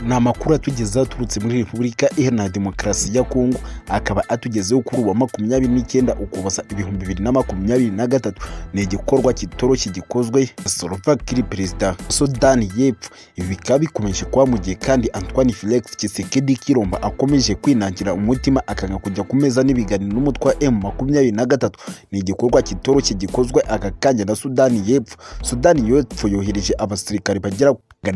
na makuru atugezeho aturutse muri Repubulika Iharanira Demokarasi ya Congo, akaba atugezeho kuri uwa 29 Ukuboza 2023. Ni igikorwa kitoroshye gikozwe Salva Kiir, perezida Sudani y'Epfo. Ibi bikaba bikomeje kuba mu gihe kandi Antoine Felix Tshisekedi Tshilombo akomeje kwinangira umutima akanga kujya ku meza n'ibiganiro n'umutwe wa M23. Ni igikorwa kitoroshye gikozwe Akakanya na Sudani y'Epfo. Sudani y'Epfo yohereje abasirikare bagera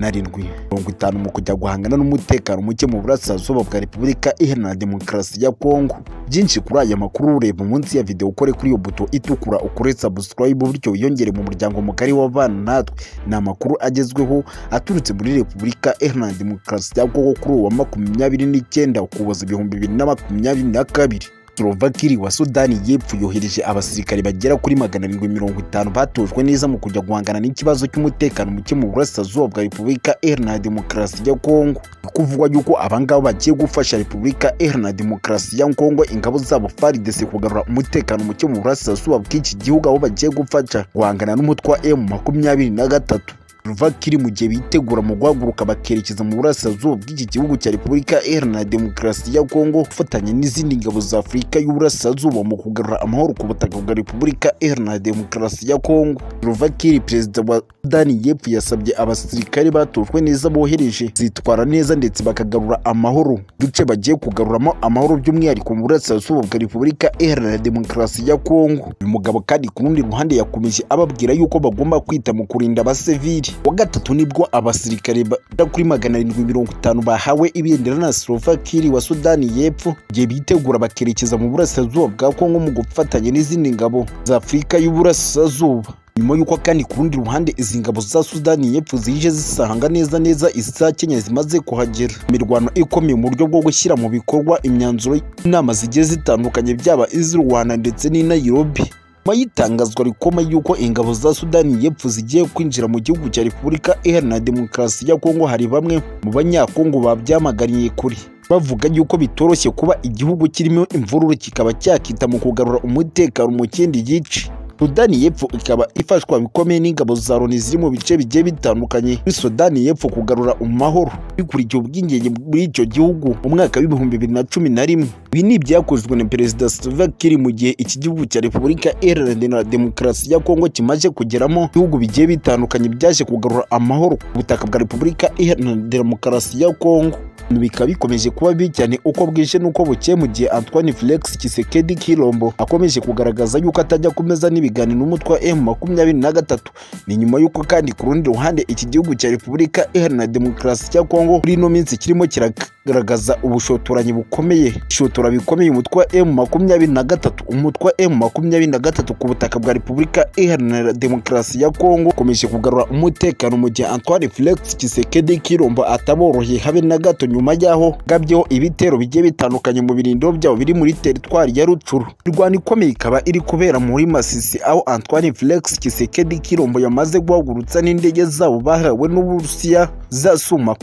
750 mu kujya guhangana n'umutekano muke mu burasirazuba bwa Repubulika Iharanira Demokarasi ya Congo. Byinshi kuri aya makuru ureba munsi ya video, ukore kuri iyo buto itukura, ukore subscribe bityo wiyongere mu muryango mugari w'abana natwe. Ni amakuru agezweho aturutse muri Repubulika Iharanira Demokarasi ya Congo kuri uwa 29 Ukuboza 2022. Salva Kiir wa Sudani y'Epfo yohereje abasirikare bagera kuri 750 batojwe neza mu kujya guhangana n'ikibazo cy'umutekano muke mu burasirazuba bwa Repubulika Iharanira Demokarasi ya Congo. Kuvugwa yuko abangaba bagiye gufasha Repubulika Iharanira Demokarasi ya Congo ingabo zabo FARDC kugarura umutekano muke mu burasirazuba bw'iki gihugu, aho bagiye gufasha guhangana n'umutwe wa M23. Salva Kiir mu gihe bitegura mu guhaguruka bakerekeza mu burasirazuba bw'iki gihugu cya Repubulika Iharanira Demokarasi ya Congo, gufatanya n'izindi ngabo za Afurika y'Uburasirazuba mu kugarura amahoro ku butaka bwa Repubulika Iharanira Demokarasi ya Congo. Salva Kiir, perezida wa Sudani y'Epfo, yasabye abasirikare batojwe neza bohereje zitwara neza ndetse bakagarura amahoro duce bagiye kugaruramo amahoro, by'umwihariko mu burasirazuba bwa Repubulika Iharanira Demokarasi ya Congo. Uyu mugabo kandi ku rundi ruhande yakomeje ababwira yuko bagomba kwita mu kurinda abasivili. Wa gatatu nibwo abasirikare kuri 750 bahawe ibendera na Salva Kiir wa Sudani y'Epfo gihe bitegura bakerekeza mu burasirazuba bwa Congo mu gufatanya n'izindi ngabo za Afurika y'Uburasirazuba. Nyuma yuko kandi ku rundi ruhande izi ngabo za Sudani y'Epfo zije zisanga neza iza Kenya zimaze kuhagera. Imirwano ikomeye mu buryo bwo gushyira mu bikorwa imyanzuro y'inama zigiye zitandukanye byaba iz'u Rwanda ndetse n'i Nairobi. Mayitangazwa rikomeye yuko ingabo za Sudani y'Epfo zigiye kwinjira mu gihugu cya Repubulika Iharanira Demokarasi ya Congo. Hari bamwe mu banyakongo babyamaganiye kuri, bavuga yuko bitoroshye kuba igihugu kirimo imvururu kikaba cyakita mu kugarura umutekano mu kindi gice. Sudani y'Epfo ikaba ifashwa bikomeye n'ingabo za Loni ziri mu bice bigiye bitandukanye muri Sudani y'Epfo kugarura amahoro bikurikiye ubwigenge muri icyo gihugu mu mwaka w'2011. Ibi ni ibyakozwe na perezida Salva Kiir mu gihe iki gihugu cya Repubulika Iharanira Demokarasi ya Congo kimaze kugeramo ibihugu bigiye bitandukanye byaje kugarura amahoro ku butaka bwa Repubulika Iharanira Demokarasi ya Congo. Bikaba bikomeje kuba bibi cyane uko bwije n'uko bukeye mu gihe Antoine Felix Tshisekedi Tshilombo akomeje kugaragaza yuko atajya kumeza n'ibiganiro n'umutwe wa M23. Ni nyuma yuko kandi ku rundi ruhande iki gihugu cya Repubulika Iharanira Demokarasi ya Congo muri ino minsi kirimo kiragaragaza ubushotoranyi bukomeye, ishotora bikomeye umutwe wa M23. Umutwe wa M23 ku butaka bwa Repubulika Iharanira Demokarasi ya Congo ukomeje kugarura umutekano mu gihe Antoine Felix Tshisekedi Tshilombo ataboroheye habe na gato, nyuma yaho gabyeho ibitero bigiye bitandukanye mu birindiro byabo biri muri teritwari ya Rutshuru. Irwana ikomeye ikaba iri kubera muri Masisi, aho Antoine Felix Tshisekedi Tshilombo yamaze guhagurutsa n'indege zabo bahawe n'Uburusiya za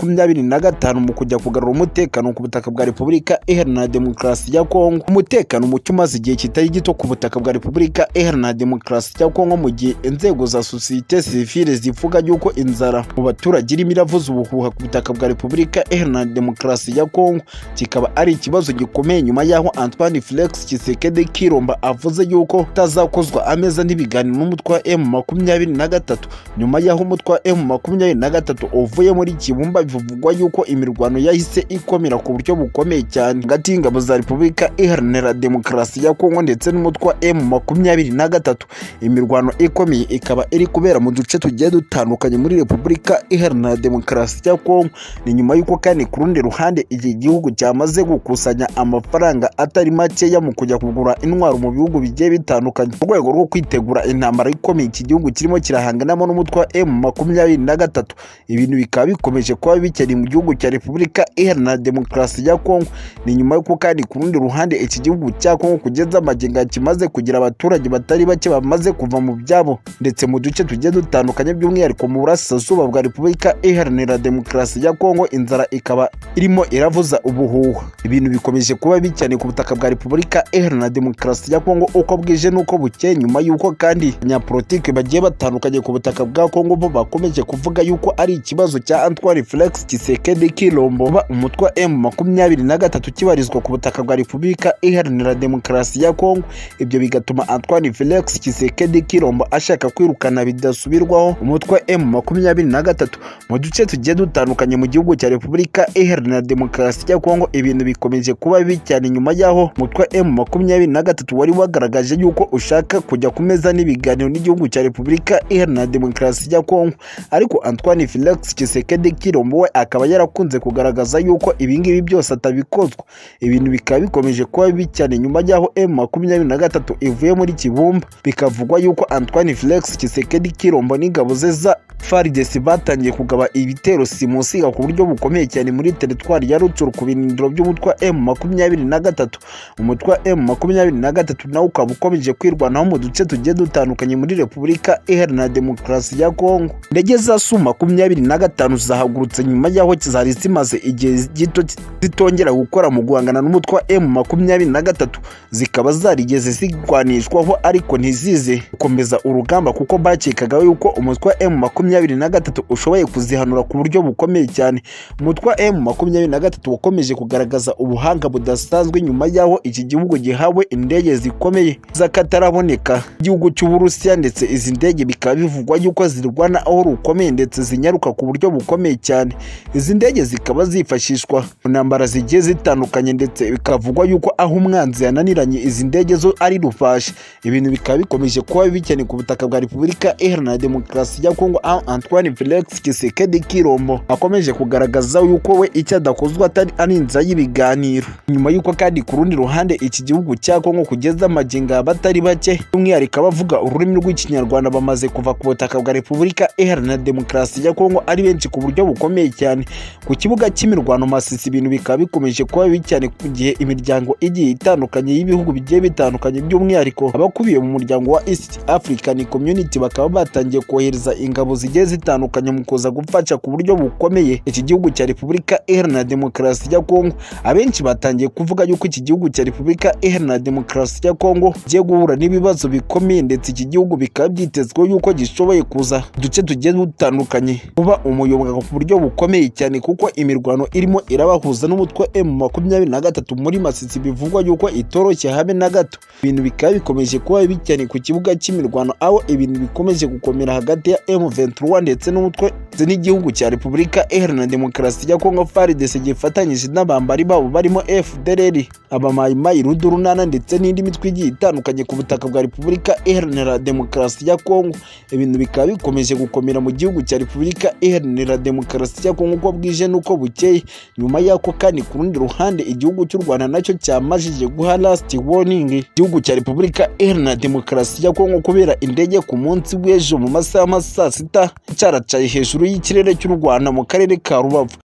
Su-25 mu kujya kugarura umutekano ku butaka bwa Repubulika Iharanira Demokarasi ya Congo. Umutekano muke umaze igihe kitari gito ku butaka bwa Repubulika Iharanira Demokarasi ya Congo, mu gihe inzego za societe civile zivuga yuko inzara mu baturage irimo iravuza ubuhuha ku butaka bwa Repubulika Iharanira Demokarasi ya Congo. Kikaba ari ikibazo gikomeye nyuma yaho Antoine Felix Tshisekedi Tshilombo avuze yuko tazakozwa ameza n'ibiganiro n'umutwe wa M23. Nyuma yaho umutwe wa M23 uvuye muri Kibumba, bivugwa yuko imirwano yahise ikomera ku buryo bukomeye cyane hagati y'ingabo za Repubulika Iharanira Demokarasi ya Congo ndetse n'umutwe wa M23. Imirwano ikomeye ikaba iri kubera mu duce tugiye dutandukanye muri Repubulika Iharanira Demokarasi ya Congo. Ni nyuma yuko kandi ku rundi ruhande iki gihugu cyamaze gukusanya amafaranga atari makeya mu kujya kugura intwaro mu bihugu bigiye bitandukanye mu rwego rwo kwitegura intambara ikomeye iki gihugu kirimo kirahanganamo n'umutwe wa M23. Ibintu bikaba bikomeje kuba bikiri mu gihugu cya Repubulika Iharanira Demokarasi ya Congo. Ni nyuma yuko kandi ku rundi ruhande iki gihugu cya Congo kugeza amagingo kimaze kugira abaturage batari bake bamaze kuva mu byabo ndetse mu duce tugiye dutandukanye, by'umwihariko mu burasirazuba bwa Repubulika Iharanira Demokarasi ya Congo. Inzara ikaba irimo iravuza ubuhuha. Ibintu bikomeje kuba bicyane ku butaka bwa Repubulika Iharanira Demokarasi ya Kongo uko bwije nuko bukeye, nyuma yuko kandi abanyapolitike bagiye batandukanye ku butaka bwa Kongo bo bakomeje kuvuga yuko ari ikibazo cya Antoine Felix Tshisekedi Tshilombo, umutwe wa M23 kibarizwa ku butaka bwa Repubulika Iharanira Demokarasi ya Kongo. Ibyo bigatuma Antoine Felix Tshisekedi Tshilombo ashaka kwirukana bidasubirwaho umutwe wa M23 mu duce tugiye dutandukanye mu gihugu cya Repubulika Iharanira Demokarasi ya Kongo. Ibintu bikomeje kuba bicyane nyuma yaho umutwe wa M23 wari wagaragaje yuko ushaka kujya kumeza n'ibiganiro n'igihugu cya Repubulika Iharanira Demokarasi ya Kongo, ariko Antoine Felix Tshisekedi Tshilombo we akaba yarakunze kugaragaza yuko ibingibi byose atabikozwa. Ibintu bikaba bikomeje kuba bicyane nyuma yaho M23 ivuye muri Kibumba, bikavugwa yuko Antoine Felix Tshisekedi Tshilombo n'ingabo ze za FARDC batangiye kugaba ibitero simusiga ku buryo bukomeye cyane muri teritwari ya Rutshuru ku binindiro by'umutwe wa M23. Umutwe wa M23 nawo ukaba ukomeje kwirwanaho mu duce tugiye dutandukanye muri Repubulika Iharanira Demokarasi ya Kongo. Indege za Su-25 zahagurutse nyuma yaho zari zimaze igihe gito zitongera gukora mu guhangana n'umutwe wa M23, zikaba zarigeze zigwanishwaho ariko ntizize gukomeza urugamba kuko bakekaga yuko umutwe wa M23 ushoboye kuzihanura ku buryo bukomeye cyane. Umutwe wa M23 wakomeje kugaragaza ubuhanga budasanzwe nyuma yaho iki gihugu gihawe indege zikomeye z'akataraboneka igihugu cy'Uburusiya, ndetse izi ndege bikaba bivugwa yuko zirwana aho rukomeye ndetse zinyaruka ku buryo bukomeye cyane. Izi ndege zikaba zifashishwa mu ntambara zigiye zitandukanye, ndetse bikavugwa yuko aho umwanzi yananiranye izi ndege zo ari rufashe. Ibintu bikaba bikomeje kuba bicyane ku butaka bwa Repubulika Iharanira Demokarasi ya Kongo, Antoine Felix Tshisekedi Tshilombo akomeje kugaragaza yuko we icyo adakozwa atari inzira y'ibiganiro, nyuma yuko kandi ku rundi ruhande iki gihugu cya Kongo kugeza amaginga batari bake by'umwihariko abavuga ururimi rw'ikinyarwanda bamaze kuva ku butaka bwa Repubulika Iharanira Demokarasi ya Kongo ari benshi ku buryo bukomeye cyane. Ku kibuga cy'imirwano Masisi ibintu bikaba bikomeje kuba bicyane ku gihe imiryango igiye itandukanye y'ibihugu bigiye bitandukanye by'umwihariko abakubiye mu muryango wa East African Community bakaba batangiye kohereza ingabo zigiye zitandukanye mu kuza gufasha ku buryo bukomeye iki gihugu cya Repubulika Iharanira Demokarasi ya Kongo. Abenshi batangiye kuvuga yuko iki gihugu cya Repubulika Iharanira Demokarasi ya Kongo giye guhura n'ibibazo bikomeye, ndetse iki gihugu bikaba byitezwe yuko gishoboye kuza duce tugiye dutandukanye kuba umuyobozi ku buryo bukomeye cyane, kuko imirwano irimo irabahuza n'umutwe wa M23 muri Masisi bivugwa yuko itoroshye habe na gato. Ibintu bikaba bikomeje kuba bicyane ku kibuga cy'imirwano, aho ibintu bikomeje gukomera hagati ya M23 ndetse n'umutwe n'igihugu cya Repubulika Iharanira Demokarasi ya Kongo. FARDC gifatanyije n'abambari babo barimo FDLR, abamayimayi, Rudurunana ndetse n'indi mitwe igiye itandukanye ku butaka bwa Repubulika Iharanira Demokarasi ya Kongo. Ibintu bikaba bikomeje gukomera mu gihugu cya Repubulika Iharanira Demokarasi ya Kongo uko bwije nuko bukeye, nyuma yako kandi ku rundi ruhande igihugu cy'u Rwanda nacyo cyamajije guha last warning igihugu cya Repubulika Iharanira Demokarasi ya Kongo kubera indege ku munsi w'ejo mu masaha ya saa sita cyaracaye hejuru y'ikirere cy'u Rwanda mu karere ka Rubavu.